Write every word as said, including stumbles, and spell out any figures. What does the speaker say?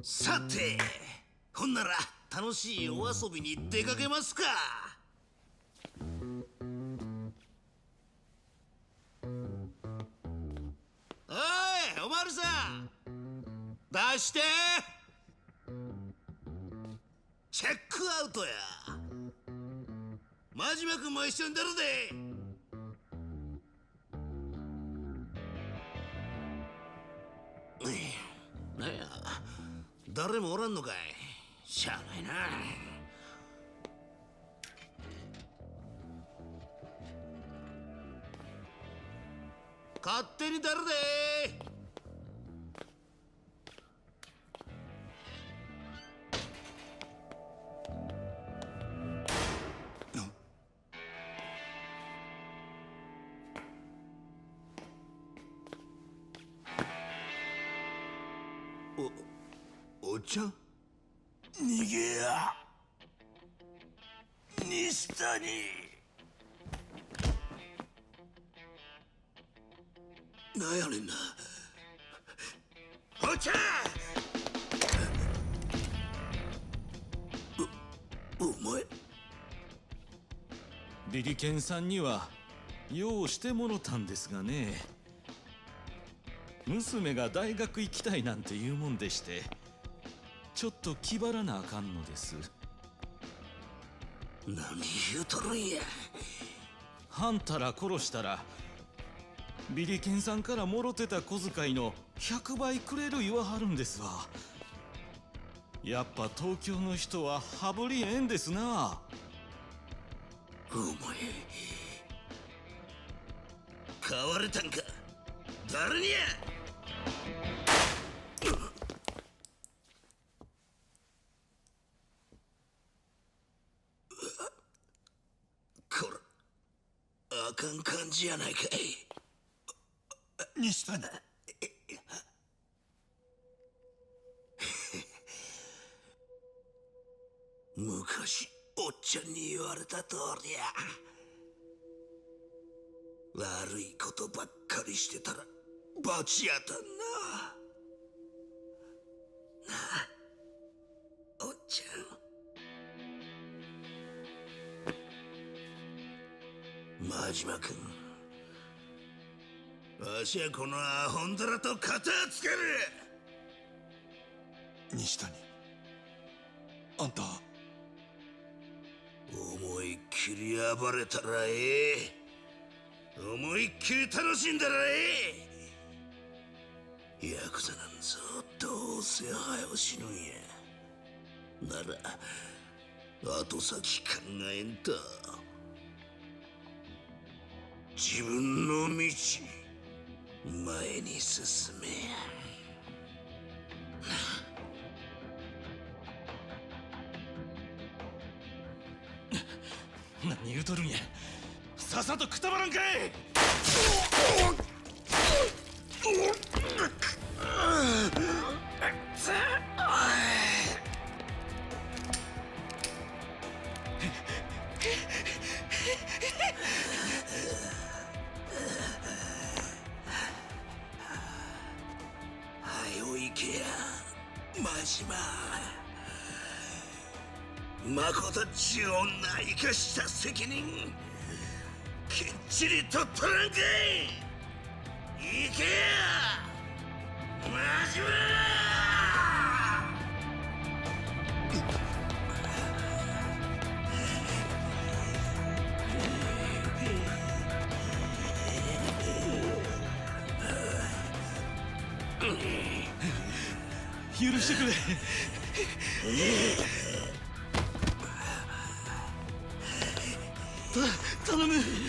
さて、ほんなら楽しいお遊びに出かけますか。おい、おまるさん、出して。チェックアウトや。真島君も一緒に出るで。なんや、誰もおらんのかい。しゃあないな。勝手に出るで。お、お茶？逃げや。西谷。なんやねんな。お茶！お、お前。 ビリケンさんには用してもろたんですがね。娘が大学行きたいなんて言うもんでして、ちょっと気張らなあかんのです。 何言うとるんや。 はんたら殺したらビリケンさんからもろてた小遣いのひゃくばいくれる言わはるんですわ。やっぱ東京の人は羽振りええんですな。 お前買われたんか。誰にや。こら、あかん感じやないかい。西谷。昔おっちゃんに言われた通りや。悪いことばっかりしてたら罰やたんな。なあ、おっちゃん。真島君、わしはこのアホンダラと片つける。 西谷、あんた思いっきり暴れたらええ。思いっきり楽しんだらええ。ヤクザなんぞどうせ早う死ぬんや。なら後先考えんと自分の道前に進めや。 何言うとるんや。さっさとくたばらんかい。 はよ行けや真島。まことっちゅう女生かした責任きっちりと取らんかい。行けや真島。 許してくれ。た頼む。